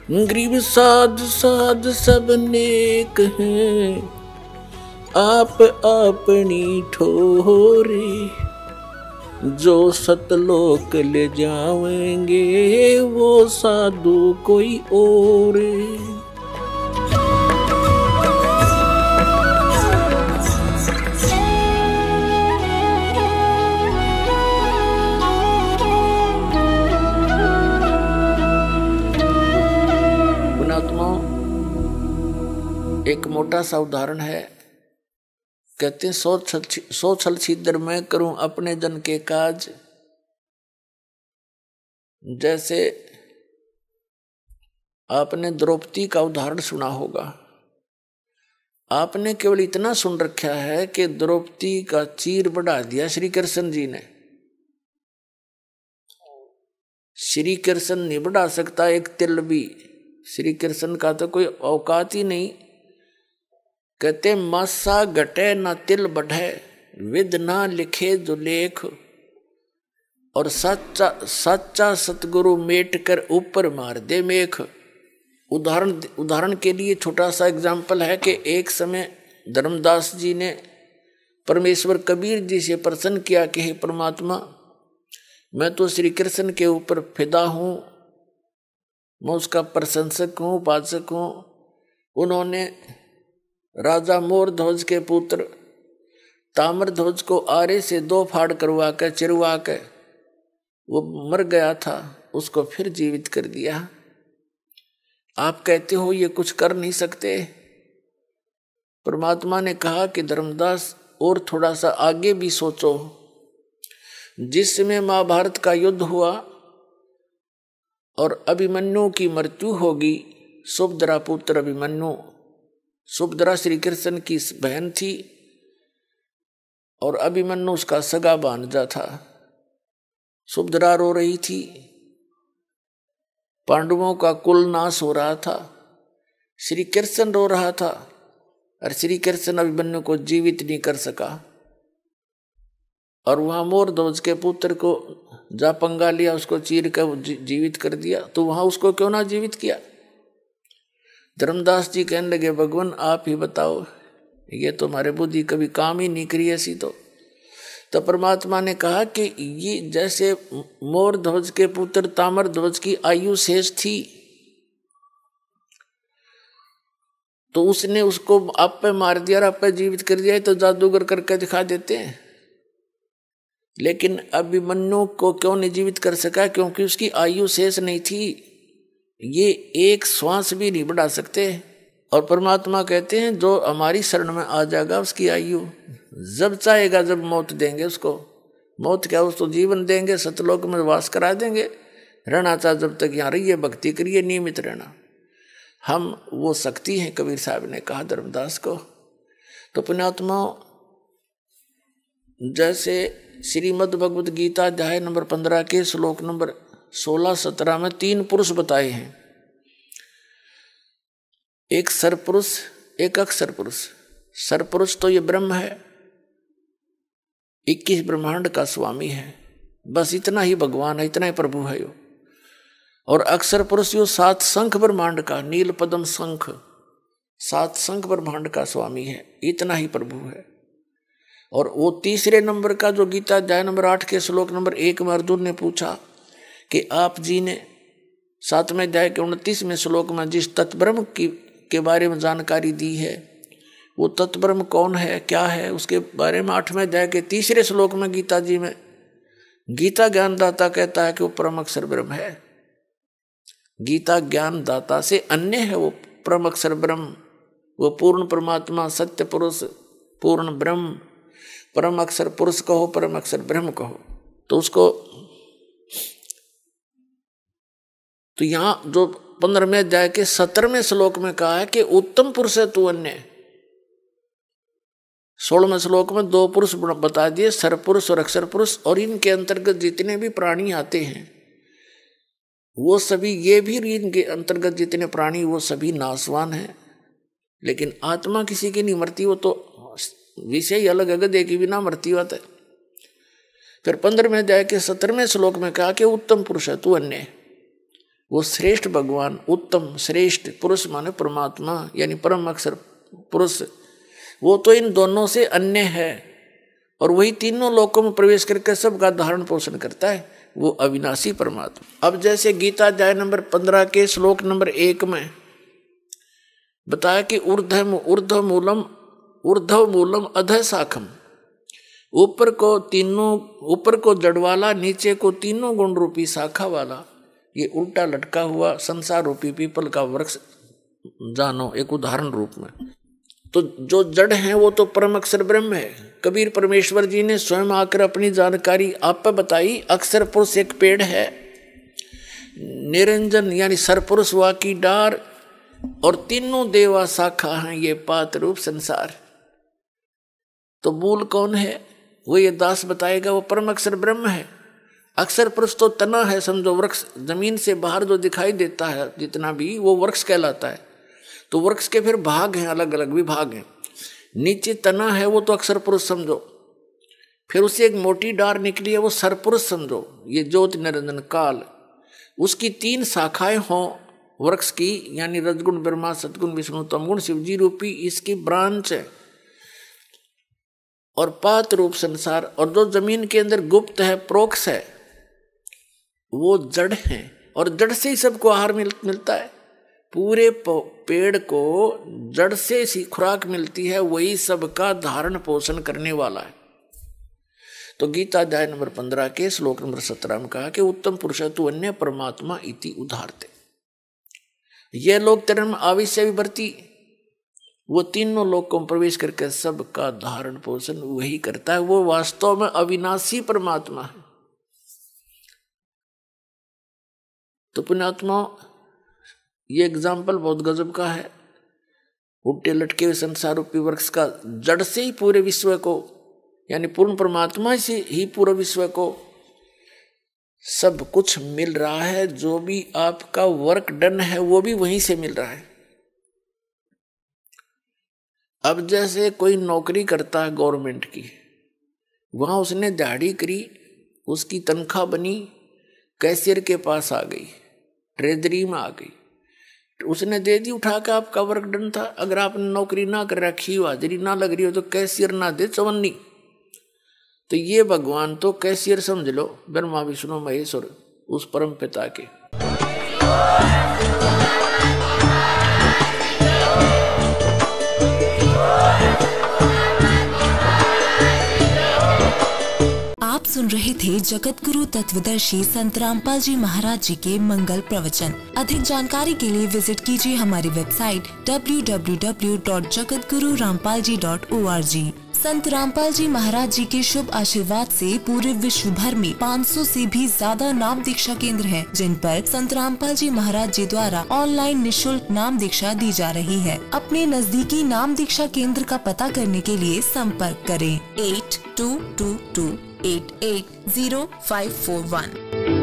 गरीब साध साध सब नेक हैं, आप अपनी ठोरे, जो सतलोक ले जाएंगे वो साधु कोई और। एक मोटा सा उदाहरण है, कहते हैं सौ छल छिद्र मैं करूं अपने जन के काज। जैसे आपने द्रौपदी का उदाहरण सुना होगा, आपने केवल इतना सुन रखा है कि द्रौपदी का चीर बढ़ा दिया श्री कृष्ण जी ने। श्री कृष्ण नहीं बढ़ा सकता एक तिल भी, श्री कृष्ण का तो कोई औकात ही नहीं। कहते मासा घटे ना तिल बढ़े, विद ना लिखे जो लेख, और सच्चा सतगुरु मेट कर ऊपर मार दे मेख। उदाहरण के लिए छोटा सा एग्जाम्पल है कि एक समय धर्मदास जी ने परमेश्वर कबीर जी से प्रसन्न किया कि हे परमात्मा, मैं तो श्री कृष्ण के ऊपर फिदा हूँ, मैं उसका प्रशंसक हूँ, उपासक हूँ। उन्होंने राजा मोरध्वज के पुत्र ताम्रध्वज को आरे से 2 फाड़ करवा कर चिरवा कर, वो मर गया था, उसको फिर जीवित कर दिया। आप कहते हो ये कुछ कर नहीं सकते। परमात्मा ने कहा कि धर्मदास और थोड़ा सा आगे भी सोचो। जिस समय महाभारत का युद्ध हुआ और अभिमन्यु की मृत्यु होगी, सुभद्रा पुत्र अभिमन्यु, सुभद्रा श्री कृष्ण की बहन थी और अभिमन्यु उसका सगा भांजा था। सुभद्रा रो रही थी, पांडवों का कुल नाश हो रहा था, श्री कृष्ण रो रहा था और श्री कृष्ण अभिमन्यु को जीवित नहीं कर सका। और वहां मोरध्वज के पुत्र को जा पंगा लिया, उसको चीर कर जीवित कर दिया, तो वहां उसको क्यों ना जीवित किया। धर्मदास जी कहने लगे भगवान आप ही बताओ, ये तो हमारे बुद्धि कभी काम ही नहीं करी ऐसी। तो परमात्मा ने कहा कि ये जैसे मोरध्वज के पुत्र ताम्रध्वज की आयु शेष थी, तो उसने उसको आप पे मार दिया और आप पे जीवित कर दिया, तो जादूगर करके दिखा देते हैं। लेकिन अभिमन्यु को क्यों नहीं जीवित कर सका? क्योंकि उसकी आयु शेष नहीं थी, ये एक श्वास भी नहीं बढ़ा सकते। और परमात्मा कहते हैं जो हमारी शरण में आ जाएगा उसकी आयु जब चाहेगा जब मौत देंगे उसको। मौत क्या, उसको जीवन देंगे, सतलोक में वास करा देंगे। रहना चाहे जब तक यहाँ रहिए, भक्ति करिए, नियमित रहना। हम वो शक्ति हैं, कबीर साहब ने कहा धर्मदास को। तो पुण्यात्मा, जैसे श्रीमद् भगवद गीता अध्याय नंबर 15 के श्लोक नंबर 16-17 में 3 पुरुष बताए हैं, एक सरपुरुष, एक अक्षर पुरुष। सरपुरुष तो ये ब्रह्म है, 21 ब्रह्मांड का स्वामी है, बस इतना ही भगवान है, इतना ही प्रभु है यो। और अक्षर पुरुष यो 7 शंख ब्रह्मांड का, नील पद्म शंख, 7 शंख ब्रह्मांड का स्वामी है, इतना ही प्रभु है। और वो तीसरे नंबर का जो गीता अध्याय नंबर 8 के श्लोक नंबर 1 में अर्जुन ने पूछा कि आप जी ने 7वें अध्याय के 29वें श्लोक में जिस तत्ब्रह्म के बारे में जानकारी दी है, वो तत्ब्रह्म कौन है, क्या है, उसके बारे में 8वें अध्याय के 3रे श्लोक में गीता जी में गीता ज्ञानदाता कहता है कि वो परम अक्षर ब्रह्म है। गीता ज्ञानदाता से अन्य है वो परम अक्षर ब्रह्म, वो पूर्ण परमात्मा, सत्य पुरुष, पूर्ण ब्रह्म, परम अक्षर पुरुष कहो, परम अक्षर ब्रह्म कहो। तो उसको, तो यहाँ जो 15वें अध्याय के 17वें श्लोक में कहा है कि उत्तम पुरुष है तू अन्य। 16वें श्लोक में 2 पुरुष बता दिए, सरपुरुष और अक्षर पुरुष। और इनके अंतर्गत जितने भी प्राणी आते हैं वो सभी, ये भी इनके अंतर्गत जितने प्राणी वो सभी नाशवान हैं, लेकिन आत्मा किसी की नहीं मरती, वो तो विषय ही अलग है, देखी बिना मरती बात है। फिर 15वें अध्याय के 17वें श्लोक में कहा कि उत्तम पुरुष है तू अन्य। वो श्रेष्ठ भगवान, उत्तम श्रेष्ठ पुरुष माने परमात्मा यानी परम अक्षर पुरुष, वो तो इन दोनों से अन्य है और वही तीनों लोकों में प्रवेश करके सबका धारण पोषण करता है, वो अविनाशी परमात्मा। अब जैसे गीता अध्याय नंबर 15 के श्लोक नंबर 1 में बताया कि ऊर्ध्व मूलम अधः शाखम, ऊपर को जड़ वाला, नीचे को तीनों गुण रूपी शाखा वाला, ये उल्टा लटका हुआ संसार रूपी पीपल का वृक्ष जानो एक उदाहरण रूप में। तो जो जड़ है वो तो परम अक्षर ब्रह्म है। कबीर परमेश्वर जी ने स्वयं आकर अपनी जानकारी आप पर बताई। अक्षर पुरुष एक पेड़ है, निरंजन यानी सरपुरुष वा की डार, और तीनों देवा शाखा हैं ये पात रूप संसार। तो मूल कौन है वो ये दास बताएगा, वो परम अक्षर ब्रह्म है। अक्षर पुरुष तो तना है, समझो वृक्ष, जमीन से बाहर जो दिखाई देता है जितना भी वो वृक्ष कहलाता है। तो वृक्ष के फिर भाग हैं, अलग अलग विभाग हैं। नीचे तना है वो तो अक्षर पुरुष समझो, फिर उससे एक मोटी डार निकली है वो सरपुरुष समझो, ये ज्योति निरंजन काल। उसकी 3 शाखाएं हों वृक्ष की, यानी रजगुण ब्रह्मा, सतगुण विष्णु, तमगुण शिवजी रूपी इसकी ब्रांच है, और पात रूप संसार। और जो जमीन के अंदर गुप्त है, प्रोक्ष है, वो जड़ है, और जड़ से ही सबको आहार मिलता है। पूरे पेड़ को जड़ से सी खुराक मिलती है, वही सबका धारण पोषण करने वाला है। तो गीता अध्याय नंबर 15 के श्लोक नंबर 17 में कहा कि उत्तम पुरुष तु अन्य परमात्मा इति उदाहरते। ये लोग तेरे में आविष्य विवर्ती, वो तीनों लोकों में प्रवेश करके सबका धारण पोषण वही करता है, वो वास्तव में अविनाशी परमात्मा है। तो पुण्यात्मा ये एग्जाम्पल बहुत गजब का है। उल्टे लटके हुए संसार रूपी वृक्ष का जड़ से ही पूरे विश्व को, यानी पूर्ण परमात्मा से ही पूरे विश्व को सब कुछ मिल रहा है। जो भी आपका वर्क डन है वो भी वहीं से मिल रहा है। अब जैसे कोई नौकरी करता है गवर्नमेंट की, वहां उसने दिहाड़ी करी, उसकी तनख्वाह बनी, कैशियर के पास आ गई, ट्रेजरी में आ गई, उसने दे दी उठा के, आपका वर्क डन था। अगर आपने नौकरी ना कर रखी हो, हाजिरी ना लग रही हो, तो कैशियर ना दे चवन्नी। तो ये भगवान तो कैशियर समझ लो, ब्रह्मा विष्णु महेश्वर उस परम पिता के। आप सुन रहे थे जगत गुरु तत्वदर्शी संत रामपाल जी महाराज जी के मंगल प्रवचन। अधिक जानकारी के लिए विजिट कीजिए हमारी वेबसाइट www.jagatgururampalji.org। संत रामपाल जी महाराज जी के शुभ आशीर्वाद से पूरे विश्व भर में 500 से भी ज्यादा नाम दीक्षा केंद्र हैं, जिन पर संत रामपाल जी महाराज जी द्वारा ऑनलाइन निशुल्क नाम दीक्षा दी जा रही है। अपने नजदीकी नाम दीक्षा केंद्र का पता करने के लिए संपर्क करें 8222880541।